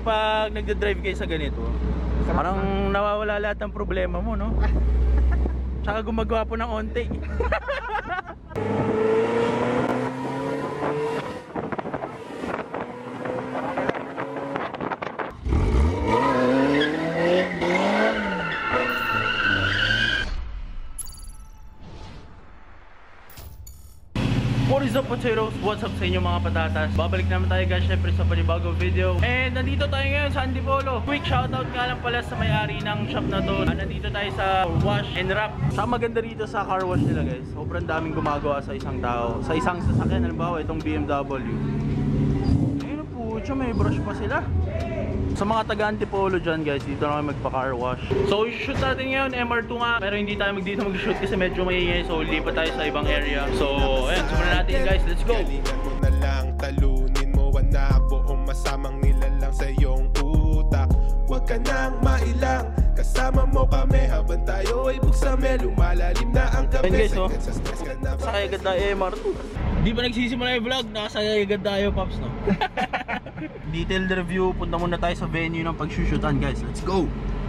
kapag nagdadrive kayo sa ganito, parang nawawala lahat ng problema mo, no? Tsaka gumagawa po ng onte. What is up, potatoes? What's up sa inyo mga patatas? Babalik naman tayo guys syempre sa panibagong video. And nandito tayo ngayon sa Antipolo. Quick shoutout nga lang pala sa may-ari ng shop na to. Nandito tayo sa wash and wrap. Saka maganda rito sa car wash nila guys. Sobrang daming gumagawa sa isang tao. Sa isang sasakyan, halimbawa itong BMW. Ayun po, may brush pa sila. Sa mga taga Antipolo dyan guys, dito na kayo magpa-car wash. So shoot natin ngayon, MR2 nga. Pero hindi tayo dito mag-shoot kasi medyo maingay. So lipat tayo sa ibang area. So ayun, simulan natin guys, let's go! Galingan mo na lang, talunin mo anak. Buong masamang nilalang sa iyong utak. Huwag ka nang mailang, kasama mo kami habang tayo ay buksame. Lumalalim na ang gabi. Ayun guys, oh, sakay agad tayo MR2. Di ba nagsisimula yung vlog? Nakasakay agad tayo, Pops, no? Detailed review, punta muna tayo sa venue ng pagshushutan guys, let's go!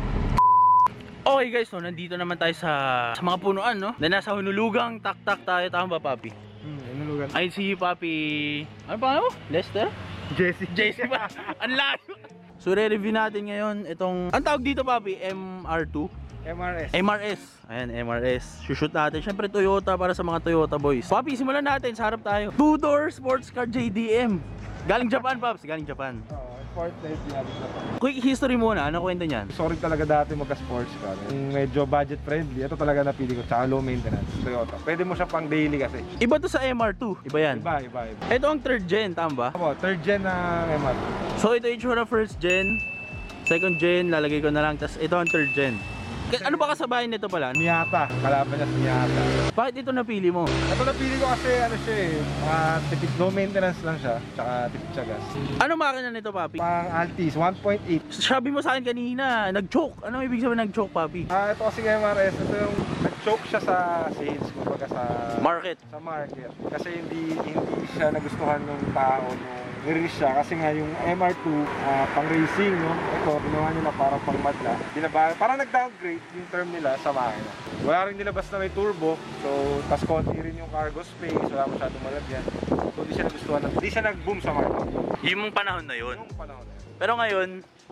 Okay guys, so nandito naman tayo sa mga punuan, no? Na nasa Hunulugang tak-tak tayo, tama ba Papi? Hunulugan. Ay si Papi, ano pa mo? Lester? Jesse ba? Ang layo! So re-review natin ngayon itong, ang tawag dito Papi, MR2? MRS. Ayan, MRS. Shoot natin. Siyempre Toyota para sa mga Toyota boys. Papi, simulan natin. Sa harap tayo. 2-door sports car JDM. Galing Japan, Paps. Galing Japan. Sport type yan. Quick history muna. Ano kwento niyan? Sorry talaga dati magka-sports car. Medyo budget friendly. Ito talaga napili ko. Tsaka low maintenance. Toyota. Pwede mo siya pang daily kasi. Iba to sa MR2. Iba yan. Iba. Ito ang third gen, tama ba? Opo, third gen na MR. So ito yung itsura first gen. Second gen, lalagay ko na lang. Tapos ito ang third gen. Ano ba kasabayan nito pala? Miata. Kalaban niya sa Miata. Bakit ito napili mo? Ito napili ko kasi ano siya eh. Tipid low maintenance lang siya. Tsaka tipid siya gas. Ano makina nito, Papi? Pang Altis, 1.8. Sabi mo sa akin kanina, nag-choke. Ano ibig sabihin nag-choke, Papi? Ito kasi MRS. Ito yung nag-choke siya sa sales. Kumbaga sa Market. Sa market. Kasi hindi siya nagustuhan ng tao nung nirelease siya. Kasi nga yung MR2 pang racing, no? Ito, ginawa nila parang pang madla. Parang nag-downgrade yung term nila sa makina. Wala rin nilabas na may turbo. So, tas konti rin yung cargo space. Wala masyadong malagyan. So, hindi siya nagustuhan. Hindi siya nag-boom sa market. Yung panahon na yun. Yung panahon na yun. Pero ngayon,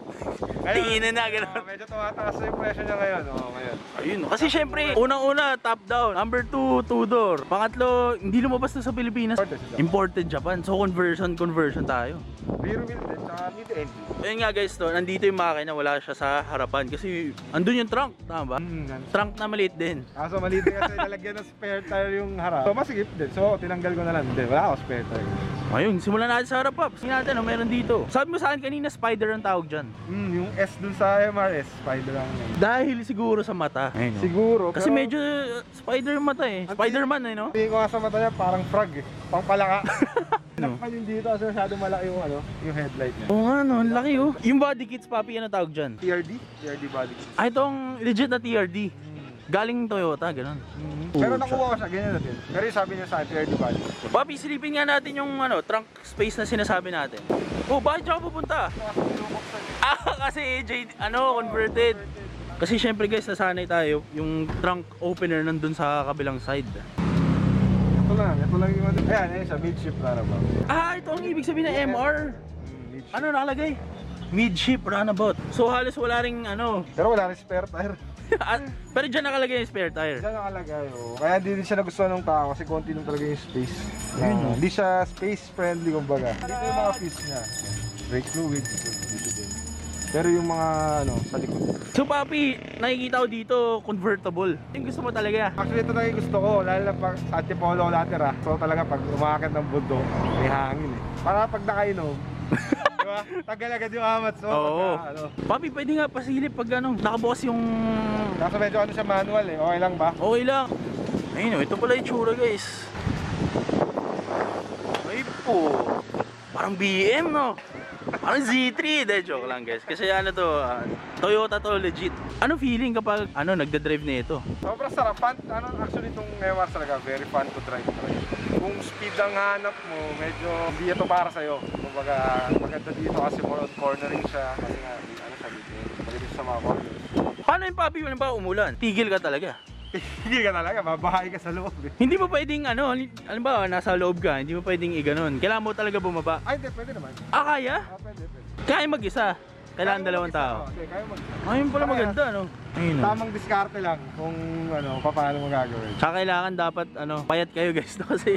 tingin na gano'n. Medyo tumataas na yung presyo niya ngayon. Ngayon. Ayun, kasi syempre, unang-una, top down. Number 2, 2-door. Pangatlo, hindi lumabas na sa Pilipinas. Imported Japan. So, conversion tayo. Rear wheel din, tsaka mid-engine. Ayun nga guys, to, nandito yung makina, wala siya sa harapan. Kasi, andun yung trunk, tama ba? Trunk na maliit din. So maliit din kasi nalagyan ng spare tire yung harap. So, masigip din. So, tinanggal ko na lang. Hindi, wala ako spare tire. Ayun, simulan natin sa harap, Pops. Tingnan natin, meron dito. Sabi mo sa akin kanina, Spider ang tawag dyan. Yung S dun sa MRS, Spider ang name. Dahil siguro sa mata. Ayun, no? Siguro, Kasi pero medyo Spider yung mata eh. Spider-Man eh, no? tingin ko nga sa mata niya parang frog eh. Pang palaka. Nakapal yung dito kasi masyadong malaki yung yung headlight niya. Oo nga no, ang laki oh. Yung body kits, Papi, ano tawag dyan? TRD body kit. Itong legit na TRD. Galing Toyota, ganun. Pero nakuha ko siya, ganyan natin. Pero yung sabi niya sa akin, TRD body kit. Papi, silipin nga natin yung trunk space na sinasabi natin. Oh, bakit siya pupunta? Kasi converted. Kasi syempre guys, nasanay tayo, yung trunk opener nandun sa kabilang side. Ito lang yung ayan siya, midship runabout. Ito ang ibig sabihin ng MR. Ano nakalagay? Midship runabout. So halos wala ring Pero wala rin spare tire. Pero dyan nakalagay yung spare tire. Diyan nakalagay, Kaya hindi siya nagustuhan ng tao kasi konti lang talaga yung space. Hindi siya space friendly kumbaga. Dito yung mga piece niya. Brake fluid, dito din. Pero yung mga sa likod. So Papi, nakikita ko dito convertible. Yung gusto mo talaga. Actually ito lang yung gusto ko, lalo na pag sa Antipolo ko natira. So talaga pag umakit ng bundok, may hangin eh. Para pag nakainom, diba? Tagal agad yung amat. So, Oo. Papi, pwede nga pasilip pag nakabukas yung... Kaso medyo siya manual eh, okay lang ba? Okay lang. Ayun ito pala yung tsura guys. Ay po. Parang BM no? Parang Z3, de joke lang guys. Kasi ano to, Toyota to legit. Ano feeling kapag nagda-drive na ito? Sobrang sarap. Actually itong MR talaga, very fun to drive. Kung speed ang hanap mo, medyo hindi ito para sa'yo. Kumbaga, maganda dito kasi more on cornering siya. Kasi nga, malinis sa mga corners. Paano yung papi mo ba umulan? Tigil ka talaga. Hindi ka talaga, mabahay ka sa loob eh. Hindi mo pwedeng ba nasa loob ka, hindi mo pwedeng iganon. Kailangan mo talaga bumaba. Ay, hindi, pwede naman. Kaya? Pwede. Kaya mag-isa. Kailangan dalawang tao. Okay, kaya mag-isa. Ayun pala maganda, no? Ayun, no? Tamang diskarte lang kung paano mo gagawin. Tsaka kailangan dapat, payat kayo guys, no? Kasi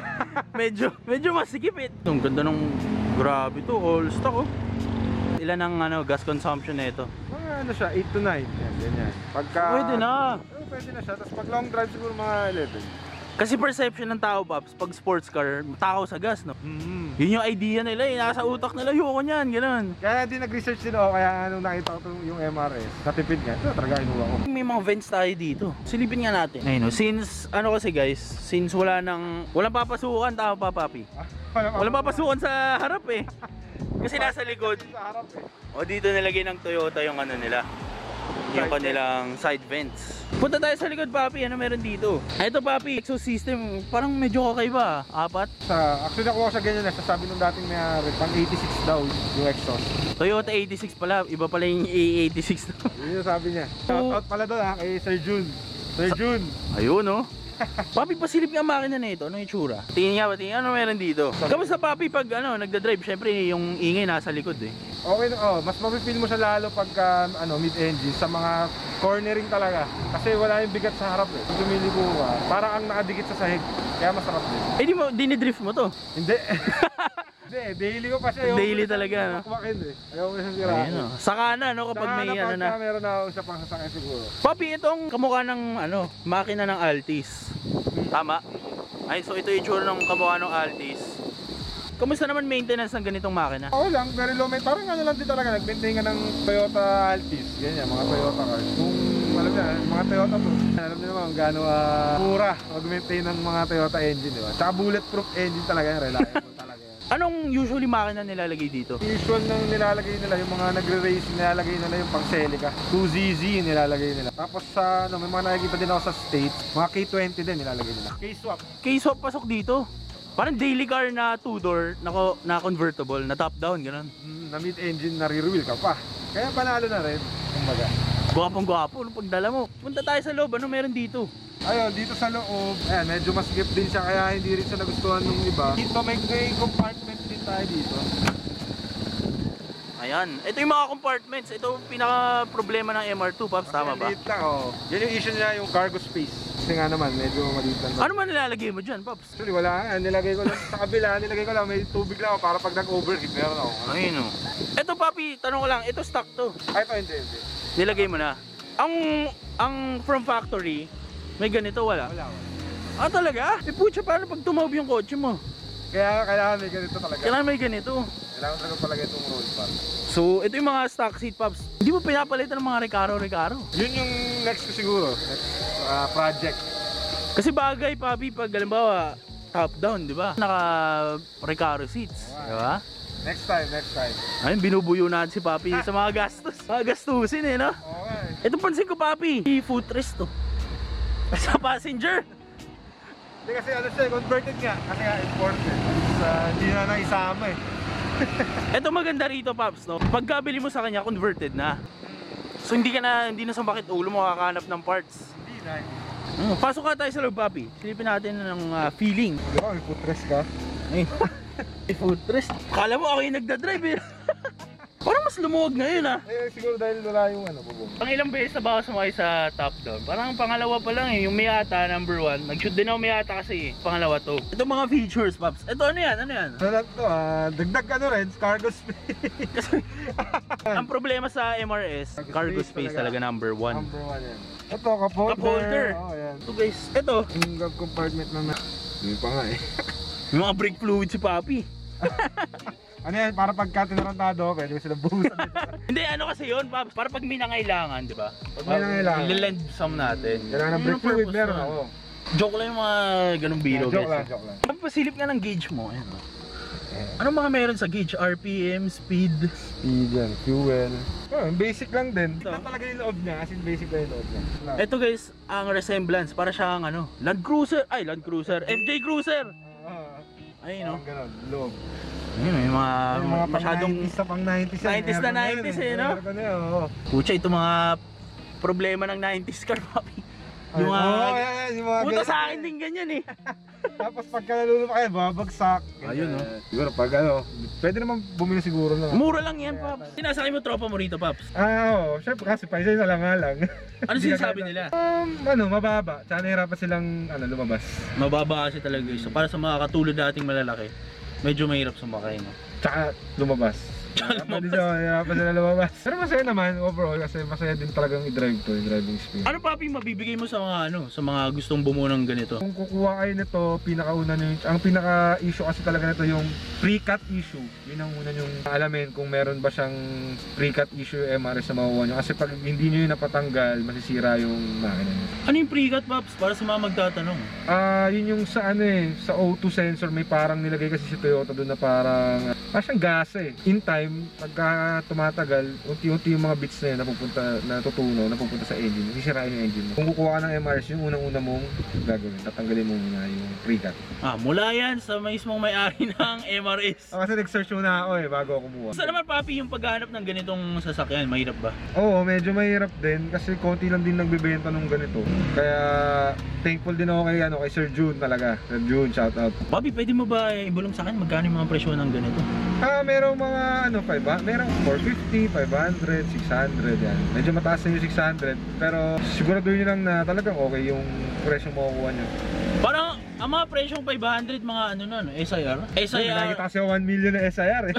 medyo masikip eh. Ang ganda ng, grabe to, all stock oh. Ilan ang gas consumption na ito? Mga siya, 8 to 9. Yan, ganyan. Pagka... Pwede na. Pwede na siya. Tapos pag long drive siguro mga 11. Kasi perception ng tao, Paps, pag sports car, takaw sa gas, no? Yun yung idea nila eh, nasa utak nila, yoko niyan, gano'n. Kaya hindi nag-research din ako, kaya nung nakita ko yung MRS, natipid nga, ito talaga inuwa ko. May mga vents tayo dito. Silipin nga natin. Ayun, no? Since kasi guys, since walang papasukan, tama pa, Papi? Walang papasukan sa harap eh. Kasi nasa likod. Sa harap eh. O dito nilagay ng Toyota yung nila. Yung kanilang side vents. Punta tayo sa likod, Papi. Ano meron dito? Ito, Papi, exhaust system. Parang medyo kakaiba. 4. Actually nakuha ko sa ganyan na sabi nung dating may pang 86 daw yung exhaust. Toyota 86 pala. Iba pala yung A86 na. Yun yung sabi niya. Shoutout pala doon kay Sir Jun. Sir Jun. Ayun, no? Papi, pasilip nga ang makina na ito. Ano yung itsura? Tingin nga, tingin. Ano meron dito? Kamusta, Papi, pag nagda-drive? Syempre, yung ingay nasa likod eh. Okay, mas mapipil mo siya lalo pagka mid-engine sa mga cornering talaga. Kasi wala yung bigat sa harap eh. Pag lumiliko ka, parang ang nakadikit sa sahig. Kaya masarap din. Eh, dinidrift mo to? Hindi. Hindi, daily ko pa siya. Daily talaga, no? Makwakin eh. Ayaw ko siyang siraan. Ayun, no? Saka na, no? Kapag may na. Meron na ako siya pang sasakyan siguro. Papi, itong kamukha ng makina ng Altis. Tama? Ay, so ito yung itsura ng kamukha ng Altis. Kamusta naman maintenance ng ganitong makina? Okay lang, very low maintenance. Parang lang din talaga, nag-maintain ka ng Toyota Altis. Ganyan, mga Toyota cars. Kung alam niya, mga Toyota to, alam niyo naman gaano mura mag-maintain ng mga Toyota engine, di ba? Tsaka bulletproof engine talaga yan, reliable talaga yan. Anong usually makina nilalagay dito? Usual nang nilalagay nila, yung mga nagre-race, nilalagay nila yung pang Celica. 2ZZ nilalagay nila. Tapos sa, may mga nakikita din ako sa States, mga K20 din nilalagay nila. K-swap. K-swap pasok dito. Parang daily car na 2-door, na convertible, na top-down, gano'n. Na mid-engine, nare-reveal ka pa. Kaya panalo na rin, kumbaga. Gwapong-gwapo, ano pagdala mo? Punta tayo sa loob, ano meron dito? Ayun, dito sa loob, ayan, medyo mas skip din siya kaya hindi rin siya nagustuhan ng iba. Dito may compartment din tayo dito. Ayan, ito yung mga compartments. Ito yung pinaka-problema ng MR2, Paps, tama ba? Maliit lang, Yan yung issue niya, yung cargo space. Kasi nga naman, medyo maliit lang. Ano man nilalagay mo dyan, Paps? Actually, wala. Nilagay ko lang sa kabila, may tubig lang ako para pag nag-overheat, meron ako. Ayun o. Ito, Papi, tanong ko lang, ito stock to. Ay, ito hindi. Nilagay mo na. Ang from factory, may ganito, wala? Wala. Ah, talaga? Eh, putya, paano pag tumaob yung kotse mo? Kaya kailangan may ganito talaga. Kailangan may ganito. Kailangan talaga palagay itong roll bar. So, ito yung mga stock seat, Paps. Hindi mo pinapalitan ng mga Recaro. Yun yung next ko siguro. Next project. Kasi bagay, Papi, pag halimbawa, top down, di ba? Naka-Recaro seats, di ba? Next time. Ayun, binubuyo natin si Papi sa mga gastos. Mga gastusin eh, no? Okay. Ito pansin ko, Papi. Footrest to. Sa passenger. Hindi kasi ano siya, converted nga. Kasi nga imported. Hindi na naisama eh. Ito maganda rito, Paps, no? Pagkabili mo sa kanya, converted na. So hindi na sumakit ulo mo kakahanap ng parts. Hindi na. Pasok ka tayo sa loob, Papi. Silipin natin ng feeling. Di ba, may footrest ka? Ay, footrest. Kala mo ako yung nagdadrive eh. Parang mas lumuwag ngayon ah. Eh, siguro dahil wala yung bubong. Pang ilang beses na ba ako sumakay sa top down? Parang pangalawa pa lang eh. Yung Miata, number 1. Nag-shoot din ako Miata kasi pangalawa to. Ito mga features, Paps. Ito ano yan? Ano to, dagdag rin, cargo space. Kasi ang problema sa MRS, cargo space talaga number 1. Number 1 yan. Ito, cup holder. Yan. Ito guys, ito. Yung glove compartment na yun pa nga eh. Yung mga brake fluid si Papi. Ano yan, para pagka tinarantado, pwede ko silang buhusan. Hindi, ano kasi yun, Paps? Para pag may nangailangan, di ba? Pag may nangailangan. Ililend some natin. Kailangan ng Yun brake ang fluid, purpose meron nun. ako. Joke lang yung mga ganung biro, Joke guys. lang. Pasilip nga ng gauge mo. Ayan, oh. Anong mga meron sa gauge? RPM, speed? Speed yan, fuel. Basic lang din. Ito talaga yung loob niya, as in basic lang yung loob niya. Ito guys, ang resemblance para siyang ano, Land Cruiser, FJ Cruiser. Ayun no. Ganun, loob. Ayun, may mga masyadong masyadong sa pang 90s yan. 90s na 90s eh, no? Aircon yan, oo. Pucha, ito mga problema ng 90s car, papi. Yung mga, yung mga puta ganun. sa akin din ganyan eh. Tapos pagka nalulunod kayo, babagsak. Ayun, no? Siguro pag ano, pwede naman bumili siguro na. Mura lang yan, Paps. Sinasakay mo tropa mo rito, Paps. Oo, syempre kasi paisa na lang nga lang. Ano sinasabi nila? Mababa. Tsaka nahirapan silang lumabas. Mababa kasi talaga guys. So, para sa mga katulad dating malalaki, medyo mahirap sumakay, no? Tsaka lumabas. Nahirapan sila lumabas. Pero masaya naman overall kasi masaya din talagang i-drive to, yung driving experience. Ano papi mabibigay mo sa mga ano, sa mga gustong bumuo ng ganito? Kung kukuha kayo nito, pinakauna nyo, ang pinaka-issue kasi talaga nito yung pre-cut issue. Yun ang una yung alamin kung meron ba siyang pre-cut issue MRS na makuha nyo. Kasi pag hindi nyo yun napatanggal, masisira yung makina nyo. Ano yung pre-cut, Paps? Para sa mga magtatanong. Yun yung sa sa O2 sensor, may parang nilagay kasi si Toyota doon na parang siyang gas eh. In time, pagka tumatagal, unti-unti yung mga bits na yun napupunta sa engine, sisirain yung engine mo. Kung kukuha ka ng MRS, yung unang-una mong gagawin, tatanggalin mo muna yung pre-cut. Mula yan sa mismong may-ari ng MRS. Kasi nag-search muna ako bago ako kumuha. Sa naman papi, yung paghahanap ng ganitong sasakyan, mahirap ba? Oo, medyo mahirap din kasi konti lang din nagbebenta ng ganito. Kaya thankful din ako kay Sir June talaga. Sir June, shout out. Papi, pwede mo ba ibulong sa akin magkano yung mga presyo ng ganito? Merong mga merong 450, 500, 600 yan. Medyo mataas na yung 600 pero siguraduhin nyo lang na talagang okay yung presyo makukuha nyo. Parang ang mga presyong 500, mga ano na, no? SIR? SIR. Nakikita kasi 1 million na SIR eh.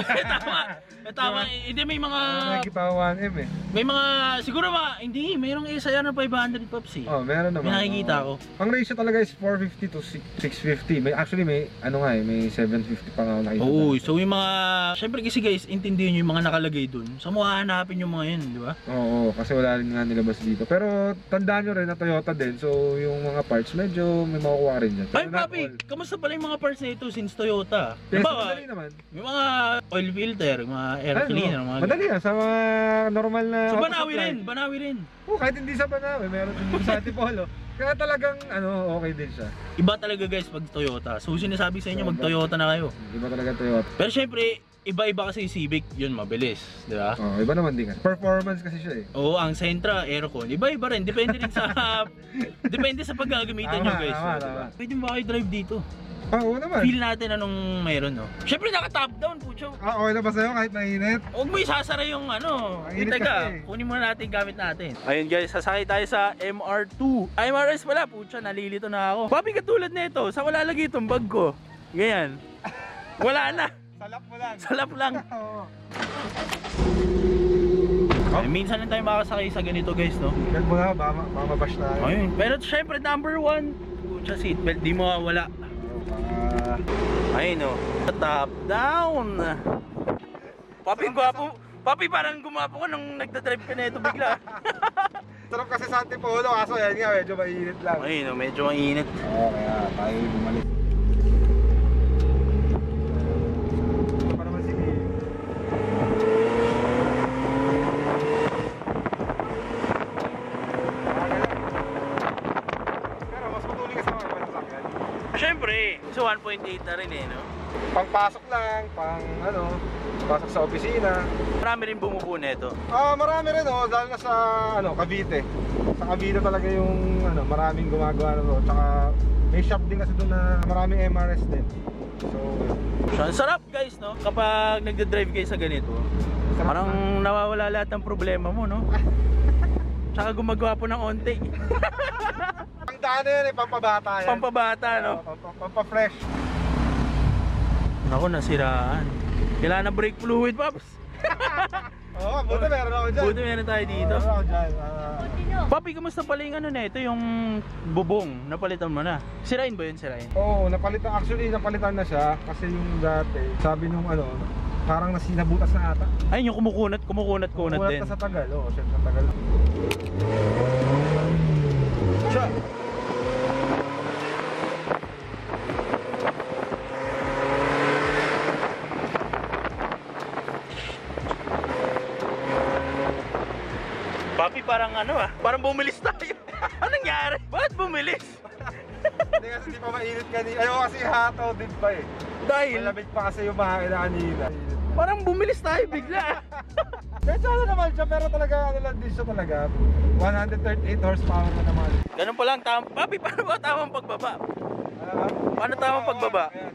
Tama. Hindi may mga... Nakikita ko 1M eh. May mga... Siguro mga... Hindi, mayroong SIR na 500 Pops eh. Meron naman. May nakikita ko. Ang ratio talaga is 450 to 650. Actually may may 750 pa nga ako nakikita. Oo, so yung mga... Siyempre kasi guys, intindihin nyo yung mga nakalagay dun. Saan mo hahanapin yung mga yun, di ba? Oo, kasi wala rin nga nilabas dito. Pero tandaan nyo rin na Toyota din. So yung mga parts medyo may makukuha rin dyan. Ay papi, kamusta pala yung mga parts na ito since Toyota? Yes, Diba, madali naman. yung mga oil filter, mga air cleaner, mga... Madali yan, sa mga normal na So auto Banawi supply. rin. Kahit hindi sa Banawi, meron din sa Antipolo. Kaya talagang okay din siya. Iba talaga guys pag Toyota. So sinasabi sa inyo mag Toyota na kayo. Iba talaga Toyota. Pero syempre, iba-iba kasi yung Civic, yun mabilis, di ba? Iba naman din kasi. Performance kasi siya eh. Oo, ang Sentra, aircon, iba-iba rin. Depende rin sa depende sa paggagamitan nyo guys. Tama, Diba? tama. Pwede mo ba kayo drive dito? Oo naman. Feel natin anong mayroon, no? Syempre naka-top down, pucho. Okay na ba sa'yo kahit mainit? Huwag mo isasara yung ano. Mainit Teka, kasi. kunin muna natin gamit natin. Ayun guys, sasakay tayo sa MR2. MRS pala, pucha, nalilito na ako. Papi, katulad nito, saan ko lalagay itong bag ko? Ganyan. Wala na. Salap mo lang. Salap lang. Oo. Ay, minsan lang tayo makasakay sa ganito guys, no? Yan mo na, baka mabash na. Ayun. Pero syempre, number one, pucha, seatbelt, di mo wala. Ayun, no? Top down. Papi, gwapo. Papi, parang gumapo ka nung nagdadrive ka na ito bigla. Sarap kasi sa Antipolo, kaso yan nga, medyo mainit lang. Ayun, no? Medyo mainit. Oo, kaya tayo bumalik. Para naman sige. Pero mas matuloy kasi mga ibang sasakyan. Syempre, so 1.8 na rin eh, no? Pangpasok lang, pasok sa opisina. Marami rin bumubuo nito. Marami rin dahil na sa Cavite. Sa Cavite talaga yung maraming gumagawa na to. Tsaka may shop din kasi doon na maraming MRS din. So, Ang sarap guys, no? Kapag nagdadrive kayo sa ganito, parang nawawala lahat ng problema mo, no? Tsaka gumagawa po ng onti. ang daan na yan pampabata yan. Pampabata, no? Pampa-fresh. Naku, nasiraan. Kailangan na brake fluid, Paps. Oo, buti meron ako dyan. Buti meron tayo dito. Meron ako dyan. Papi, kamusta pala yung ano na ito, yung bubong, napalitan mo na? Sirain ba yun, sirain? Oo, napalitan na siya. Kasi yung dati, sabi nung parang nasinabutas na ata. Ayun, yung kumukunat din. Na sa tagal, siya sa tagal. Siya. parang ano parang bumilis tayo. Anong nangyari? Bakit bumilis? Hindi kasi di pa mainit kanina. Ayoko kasi hataw din pa eh. Dahil Malamig pa kasi yung mahal na kanina. parang bumilis tayo bigla. Medyo ano naman siya, pero talaga ano lang din siya talaga. 138 horsepower na naman. Ganun pa lang, Papi, paano ba tamang pagbaba? Paano tamang pagbaba? Ayan.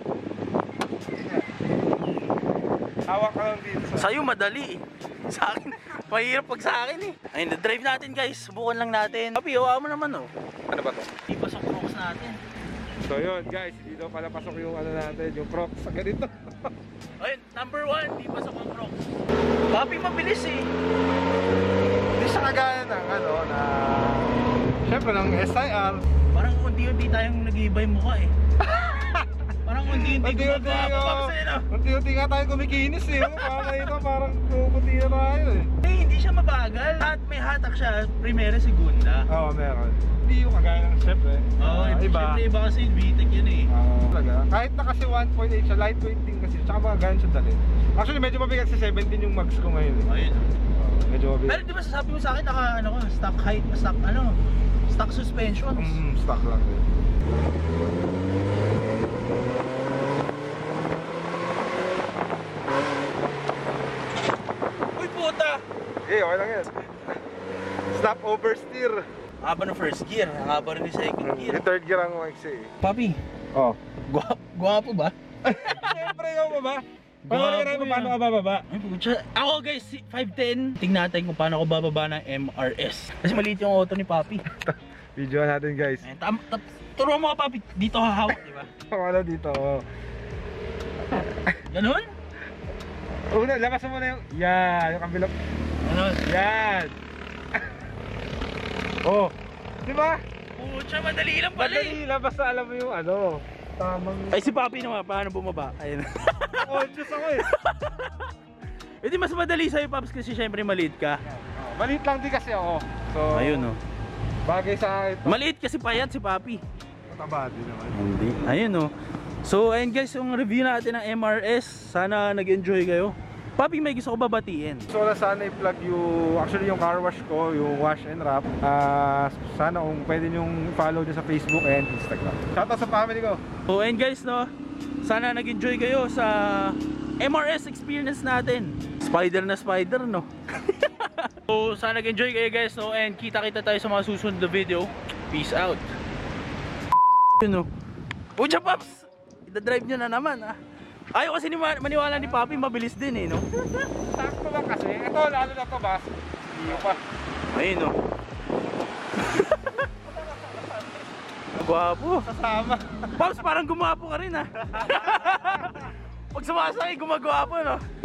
Hawak ka lang dito. Sa'yo madali eh. Sa akin, mahirap pag sa akin eh. Ayun, drive natin guys, subukan lang natin. Papi, hawa mo naman oh. Ano ba to? Di pa sa crocs natin. So yun guys, dito pala pasok yung ano natin, yung crocs sa ganito. Ayun, number 1, di pa sa crocs. Papi, mabilis eh. Hindi siya kagaya ng ano, na... Siyempre ng SIR. Parang unti-unti tayong nag-iiba yung mukha eh. Parang unti-unti Unti-unti gumagawa. unti-unti nga tayo kumikinis eh. Parang ito, parang kukunti na tayo eh. Hindi siya mabagal. At may hatak siya, primera, segunda. Oo, meron. Hindi yung kagaya ng chef eh. Oo, iba. siyempre iba kasi VTEC yun eh. Talaga. Kahit na kasi 1.8 siya, lightweight din kasi. Tsaka mga ganun siya dali. Actually, medyo mabigat sa 17 yung mags ko ngayon eh. Ayun. Medyo mabigat. Pero di ba sasabi mo sa akin stock height, stock suspensions. Stock lang din. Uy puta! Eh, okay lang yan. Stop oversteer. Haba ng first gear, haba rin yung second gear. Yung third gear ang maiksi eh. Papi, Oh. gwapo ba? Siyempre yung baba. Gwapo Paano ka yan. paano ka bababa? Ay, putya. Ako guys, 5'10". Tingnan natin kung paano ako bababa ng MRS. Kasi maliit yung auto ni Papi. Video natin guys. Ayun, turuan mo ka Papi, dito hahawak, di ba? Ano dito? Oh. Ganun? Una, labas mo na yung... Yan, yung kabilang... Ganun. Yan! Oh! Di ba? Putya, madali lang pala eh. Madali lang, basta alam mo yung ano. Tamang... Ay, si Papi naman, paano bumaba? Ayun. Conscious ako eh. Hindi mas madali sa'yo, Paps, kasi syempre maliit ka. Maliit lang din kasi ako. So, Ayun, oh. bagay sa akin. Maliit kasi payat si Papi. Mataba din naman. Hindi. Ayun, oh. So, ayun guys, yung review natin ng MRS. Sana nag-enjoy kayo. Papi, may gusto ko babatiin. So na sana i-plug yung car wash ko, yung wash and wrap. Sana kung pwede nyong follow din sa Facebook and Instagram. Shoutout sa family ko. So, ayun guys, no. Sana nag-enjoy kayo sa MRS experience natin. Spider na spider, no. So, sana nag-enjoy kayo guys, no. And kita-kita tayo sa mga susunod na video. Peace out. Yun, no. Pucha, Paps! Ida-drive nyo na naman, ah. Ayaw kasi maniwala ni Papi, mabilis din eh, no? Sakto lang kasi. Ito, lalo na to, boss. Iyo pa. Ayun, no. Gwapo. Kasama. Paps, parang gumapo ka rin, ah. Pag sumasakay, gumagwapo, no?